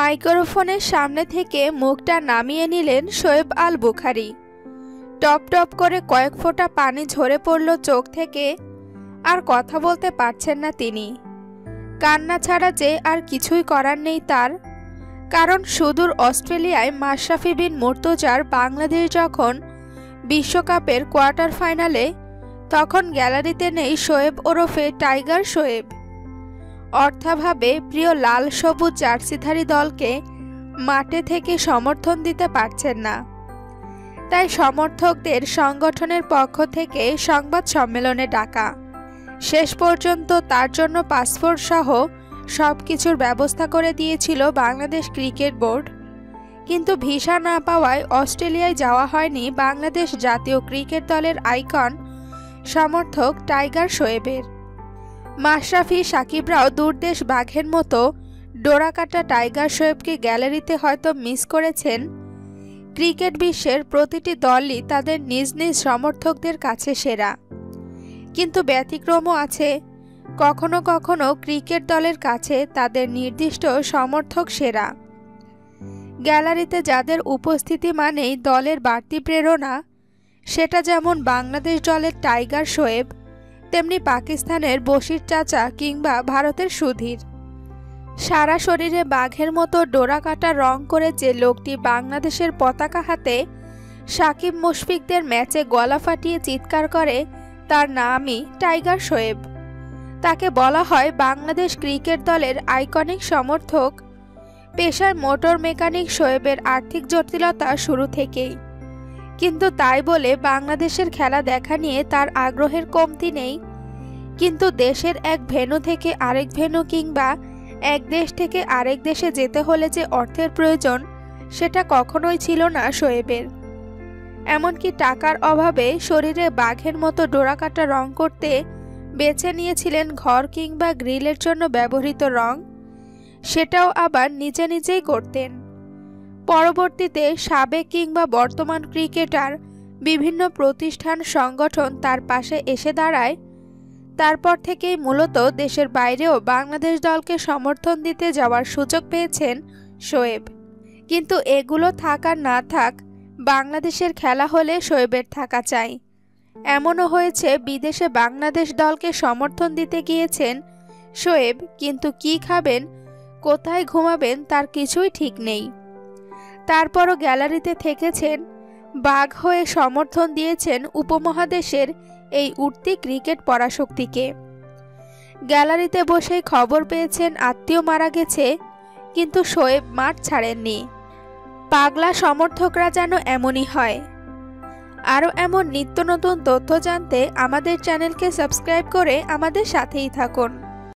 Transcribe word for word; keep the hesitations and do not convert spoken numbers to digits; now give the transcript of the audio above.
মাইক্রোফোনের সামনে থেকে মুখটা নামিয়ে নিলেন শোয়েব আল বুখারী। টপ টপ করে কয়েক ফোঁটা পানি ঝরে পড়ল চোখ থেকে। আর কথা বলতে পারছেন না তিনি। কান্না ছাড়া যে আর কিছুই করার নেই তার। কারণ সুদূর অস্ট্রেলিয়ায় মাশরাফি বিন মুর্তজার বাংলাদেশ যখন বিশ্বকাপের কোয়ার্টার ফাইনালে, তখন গ্যালারিতে নেই শোয়েব ওরফে টাইগার শোয়েব। অর্থাভাবে প্রিয় লাল সবুজ জার্সিধারী দলকে মাঠে থেকে সমর্থন দিতে পারছেন না। তাই সমর্থকদের সংগঠনের পক্ষ থেকে সংবাদ সম্মেলনে ডাকা। শেষ পর্যন্ত তার জন্য পাসপোর্ট সহ সব কিছুর ব্যবস্থা করে দিয়েছিল বাংলাদেশ ক্রিকেট বোর্ড। কিন্তু ভিসা না পাওয়ায় অস্ট্রেলিয়ায় যাওয়া হয়নি বাংলাদেশ জাতীয় ক্রিকেট দলের আইকন সমর্থক টাইগার শোয়েবের। মাশরাফি সাকিবরাও দূরদেশ বাঘের মতো ডোরাকাটা টাইগার শোয়েবকে গ্যালারিতে হয়তো মিস করেছেন। ক্রিকেট বিশ্বের প্রতিটি দলই তাদের নিজ নিজ সমর্থকদের কাছে সেরা, কিন্তু ব্যতিক্রমও আছে। কখনো কখনো ক্রিকেট দলের কাছে তাদের নির্দিষ্ট সমর্থক সেরা। গ্যালারিতে যাদের উপস্থিতি মানেই দলের বাড়তি প্রেরণা, সেটা যেমন বাংলাদেশ দলের টাইগার শোয়েব, তেমনি পাকিস্তানের বশির চাচা কিংবা ভারতের সুধীর। সারা শরীরে বাঘের মতো ডোরাকাটা রং করে যে লোকটি বাংলাদেশের পতাকা হাতে সাকিব মুশফিকদের ম্যাচে গলা ফাটিয়ে চিৎকার করে, তার নামই টাইগার শোয়েব। তাকে বলা হয় বাংলাদেশ ক্রিকেট দলের আইকনিক সমর্থক। পেশায় মোটর মেকানিক শোয়েবের আর্থিক জটিলতা শুরু থেকেই, কিন্তু তাই বলে বাংলাদেশের খেলা দেখা নিয়ে তার আগ্রহের কমতি নেই। কিন্তু দেশের এক ভেন্যু থেকে আরেক ভেন্যু কিংবা এক দেশ থেকে আরেক দেশে যেতে হলে যে অর্থের প্রয়োজন, সেটা কখনোই ছিল না শোয়েবের। এমনকি টাকার অভাবে শরীরে বাঘের মতো ডোরাকাটা রং করতে বেছে নিয়েছিলেন ঘর কিংবা গ্রিলের জন্য ব্যবহৃত রং, সেটাও আবার নিজে নিজেই করতেন। পরবর্তীতে সাবেক কিংবা বর্তমান ক্রিকেটার বিভিন্ন প্রতিষ্ঠান সংগঠন তার পাশে এসে দাঁড়ায়। তারপর থেকেই মূলত দেশের বাইরেও বাংলাদেশ দলকে সমর্থন দিতে যাওয়ার সুযোগ পেয়েছেন শোয়েব। কিন্তু এগুলো থাক আর না থাক, বাংলাদেশের খেলা হলে শোয়েবের থাকা চাই। এমনও হয়েছে বিদেশে বাংলাদেশ দলকে সমর্থন দিতে গিয়েছেন শোয়েব, কিন্তু কি খাবেন, কোথায় ঘুমাবেন তার কিছুই ঠিক নেই। তারপরও গ্যালারিতে থেকেছেন, বাঘ হয়ে সমর্থন দিয়েছেন উপমহাদেশের এই উঠতি ক্রিকেট পরাশক্তিকে। গ্যালারিতে বসেই খবর পেয়েছেন আত্মীয় মারা গেছে, কিন্তু শোয়েব মাঠ ছাড়েননি। পাগলা সমর্থকরা যেন এমনই হয়। আরও এমন নিত্য নতুন তথ্য জানতে আমাদের চ্যানেলকে সাবস্ক্রাইব করে আমাদের সাথেই থাকুন।